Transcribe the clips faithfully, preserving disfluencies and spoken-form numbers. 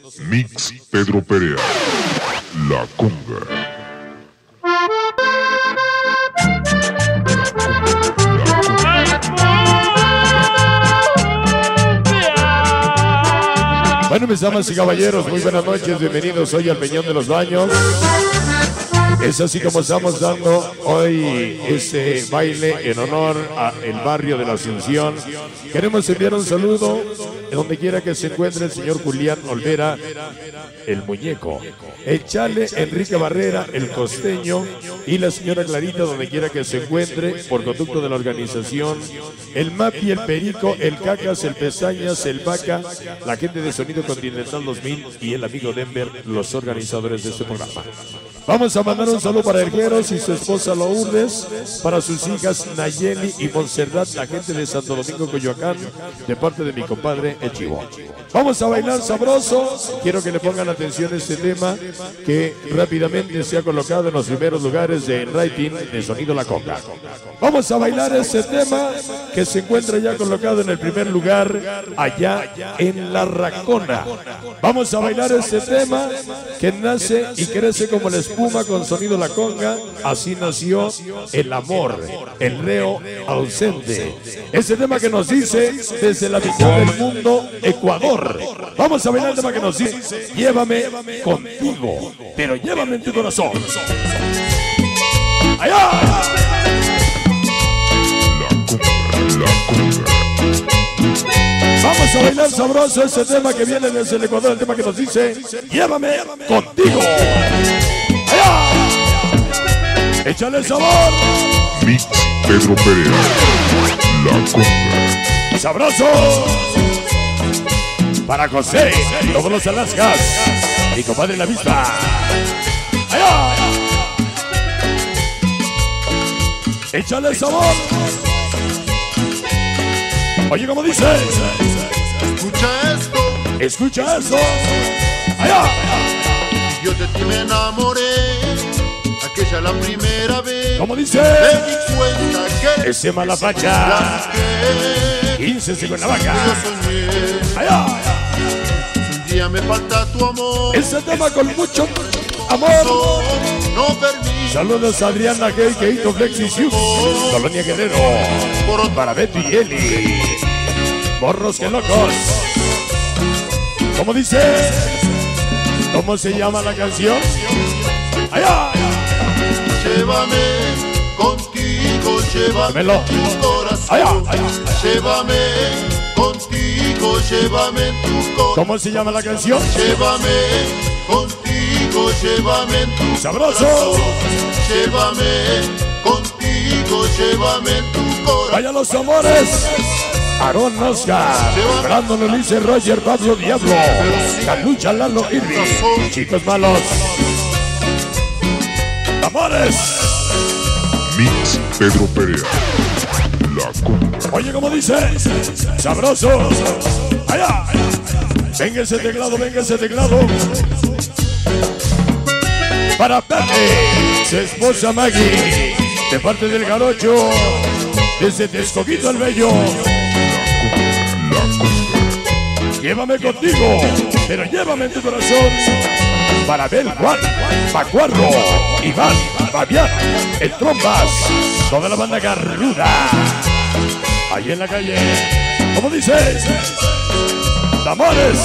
Mix Pedro Perea, La Conga. Bueno, mis damas y caballeros, muy buenas noches, bienvenidos hoy al Peñón de los Baños. Es así como estamos dando hoy este baile en honor al barrio de la Asunción. Queremos enviar un saludo donde quiera que se encuentre el señor Julián Olvera, el muñeco, el Chale, Enrique Barrera, el costeño, y la señora Clarita, donde quiera que se encuentre, por conducto de la organización, el Mapi, el Perico, el Cacas, el Pesañas, el Vaca, la gente de Sonido Continental dos mil y el amigo Denver, los organizadores de este programa. Vamos a mandar un saludo para Ergueros y su esposa Lourdes, para sus hijas Nayeli y Montserrat, la gente de Santo Domingo, Coyoacán, de parte de mi compadre El Chivo. Vamos a bailar sabroso. Quiero que le pongan atención a este tema que rápidamente se ha colocado en los primeros lugares de rating de Sonido La Conga. Vamos a bailar este tema que se encuentra ya colocado en el primer lugar allá en La Racona. Vamos a bailar este tema que nace y crece como la espuma con Sonido La Conga. Así nació el amor, el reo ausente. Ese tema que nos dice desde la mitad del mundo, Ecuador. Vamos a bailar el tema que nos dice: llévame contigo, pero llévame en tu corazón. ¡Allá! Vamos a bailar sabroso ese tema que viene desde el Ecuador, el tema que nos dice: llévame contigo. ¡Allá! ¡Échale sabor! Mix Pedro Perea, La Conga. ¡Sabroso! Para José, todos los Alaskas, mi compadre La Vista. ¡Allá! ¡Échale sabor! Oye, ¿cómo dice? Escucha esto. Escucha eso. ¡Allá! Yo de ti me enamoré, aquella la primera vez. ¿Cómo dice? Me di cuenta que ese Malapacha. quince con la vaca. ¡Allá! Un día me falta tu amor. Ese tema con mucho amor. No permito. Saludos a Adriana Gay, Keito Flexi Siux, Colonia Guerrero, para Beto y Eli. Morros que locos. ¿Cómo dice? ¿Cómo se llama la canción? ¡Allá! Llévame contigo, llévame Dámelo. tu corazón. ¡Allá! ¡Allá! Llévame contigo, llévame en tu corazón. ¿Cómo se llama la canción? Llévame contigo, llévame en tu ¡Sabroso! corazón. Llévame contigo, llévame en tu corazón. ¡Vaya los amores! Aarón Oscar, Brandon Ulises, Roger, Pablo Diablo, Calucha, Lalo Irving, Chicos Malos. ¡Amores! Mix Pedro Perea, La Conga. Oye, ¿cómo dice? ¡Sabroso! ¡Allá! Venga ese teclado, venga ese teclado. Para Pepe, su esposa Maggie, de parte del Garocho, desde Texcoquito el Bello. Llévame contigo, pero llévame en tu corazón. Para Abel, Juan, Pacuardo, Iván, Fabián, el Trombas, toda la banda garruda. Ahí en la calle, ¿cómo dices? ¡Amores!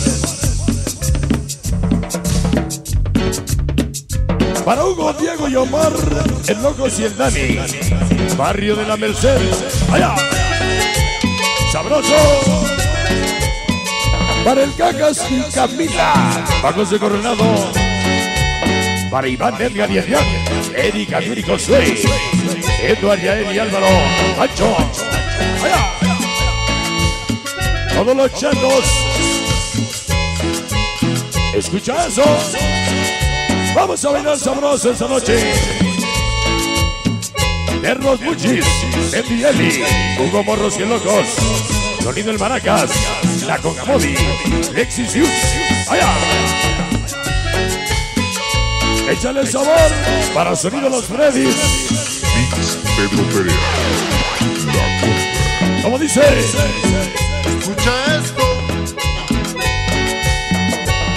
Para Hugo, Diego y Omar, el Locos y el Dani, barrio de la Merced. ¡Allá! ¡Sabroso! Para el Cacas y Camila, para José Coronado, para Iván, Edgar y Adrián, Erika, Yuri, Josué, Eduardo, Yael y Álvaro, Pancho. ¡Allá! Todos los chatos. Escucha eso. Vamos a bailar sabroso esta noche. Perros Muchis, Betty Eli, Hugo Morros y Locos, Sonido el Maracas, La Conga Modi, Lexi Siux. ¡Allá! Échale sabor para Sonido Los Freddys. Mix Pedro Perea, La Conga. ¿Cómo dice? Escucha esto.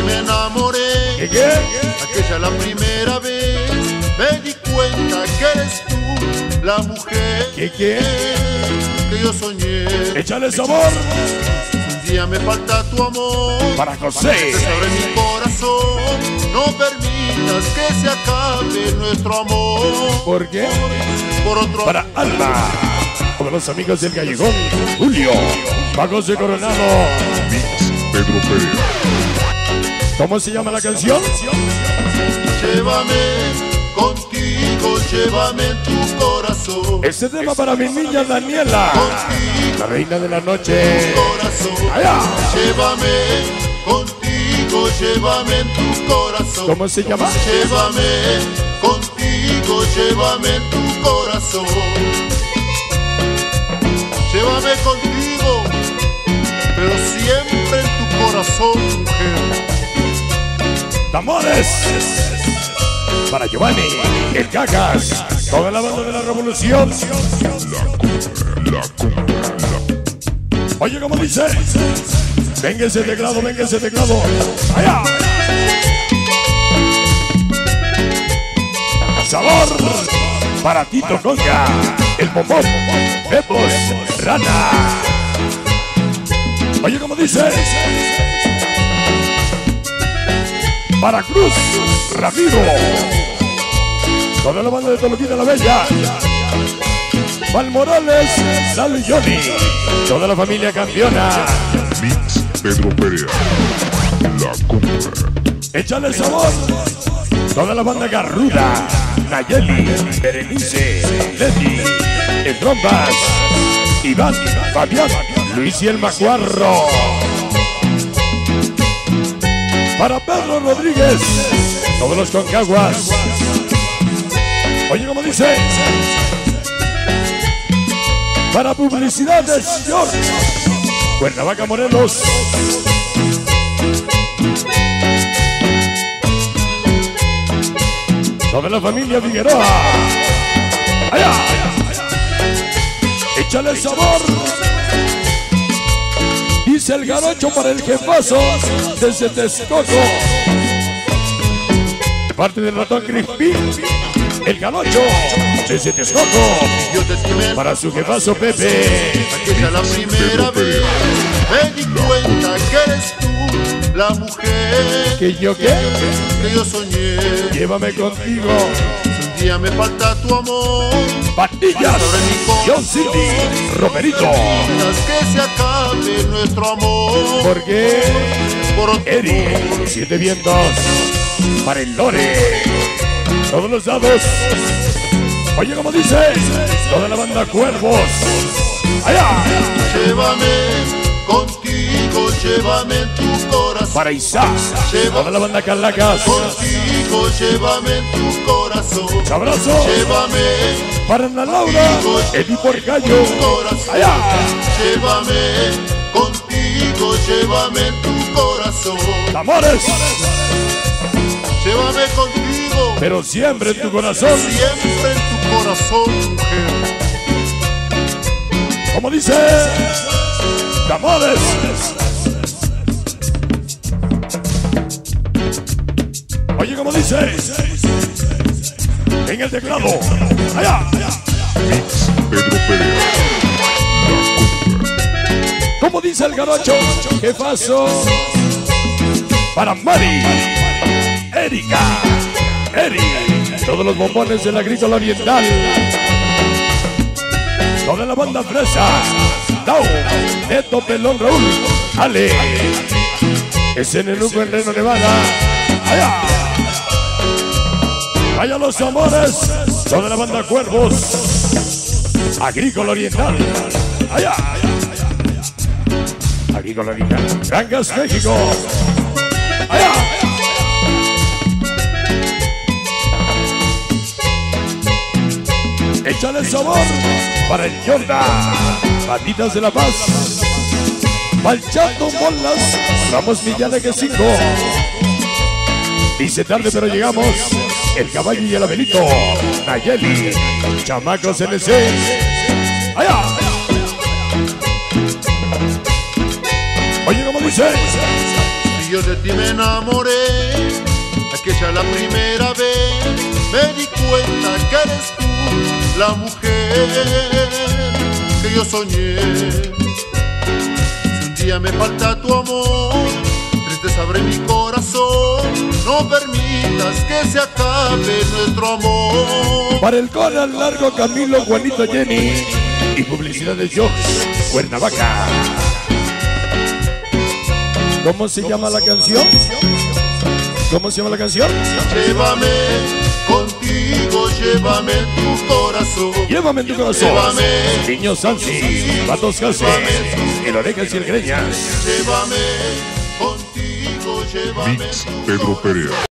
ti me enamoré. ¿Qué qué? Aquella la primera vez me di cuenta que eres tú la mujer ¿Qué qué? que yo soñé. Échale sabor Un día me falta tu amor para José. que sobre mi corazón. No permitas que se acabe nuestro amor. ¿Por qué? Por otro Para Alma, como los amigos del Callejón, Julio, Paco de Coronado. Mix Pedro Perea. ¿Cómo se llama la canción? Llévame contigo, llévame en tu corazón. Este tema para mi niña Daniela, Contigo, la reina de la noche. corazón. Allá. Llévame contigo, llévame en tu corazón. ¿Cómo se llama? Llévame contigo, llévame en tu corazón. Llévame contigo, pero siempre en tu corazón, mujer. Tambores para Giovanni, el Cacas, toda la banda de la revolución. La cumbia, la Oye, como dice, venga ese teclado, venga ese teclado. Allá. Sabor para Tito Conga, el bombón, Pepos, Rana. Oye, como dice, para Cruz, Ramiro, toda la banda de Toluquita la Bella, Val Morales, Lalo Johnny, toda la familia campeona. Mix Pedro Perea. La cumbia. Échale sabor, toda la banda Garruda, Nayeli, Berenice, Leti, El Trombas, Iván, Fabián, Luis y el Macuarro. Para Pedro Rodríguez, todos los Concaguas. Oye, como dice, para publicidades, York, Cuernavaca, Morelos. Toda la familia Figueroa. Allá. Échale sabor. Dice el Garocho para el jefazo desde Texcoco. De parte del ratón Crispín, el Garocho desde Texcoco. Yo te estimé Para su jefazo Pepe. aquella la primera vez. Me di cuenta que eres tú la mujer ¿Que yo qué? que yo soñé. Llévame contigo. Un día me falta tu amor. Patillas, John City, Romerito. Permitas que se acabe nuestro amor. Porque Por otro Eri, siete vientos para el Lore. Todos los dados. Oye, como dice, toda la banda Cuervos. Allá. Llévame contigo, llévame en tu corazón. Para Isaac, toda la banda Calacas. Contigo, llévame en tu corazón. Abrazo Llévame para Ana Laura, Eddie Porcayo. corazón. Allá. Llévame contigo, llévame en tu corazón. Amores, Llévame contigo, pero siempre en tu corazón. siempre en tu corazón, mujer. Como dice, Amores. Oye, como dice, en el teclado. Allá. Mix Pedro Perea. La cumbia. Como dice el Garocho, jefazo. Para Mari, Erika, Eri, todos los bombones del agrícola oriental. Toda la banda fresa. Dao, Neto, Pelón, Raúl, Ale. Es en el Luco, en Reno, Nevada. Allá. Vaya los amores. Toda la banda Cuervos. Agrícola oriental. Allá. Agrícola oriental. Granjas, México. Allá. Échale sabor para el Jordan. Patitas de la Paz. Balchato, Bolas, Ramos Millán que cinco. Dice tarde pero llegamos. El Caballo y el Abelito. Nayeli. Chamacos N C. Allá. Oye, como dice. yo de ti me enamoré. Aquella la primera vez me di cuenta que eres tú la mujer que yo soñé. Si un día me falta tu amor, tristeza abre mi corazón, no permitas que se acabe nuestro amor. Para el Conan, Largo, Camilo, Juanito, Jenny y publicidades Jox, Cuernavaca. ¿Cómo se llama la canción? ¿Cómo se llama la canción? Llévame contigo, llévame en tu corazón. Llévame en tu corazón. Llévame. Niños Sansi, Patos Case, el Orejas y el Greñas. Llévame contigo, llévame Mix en tu Pedro corazón. Perea.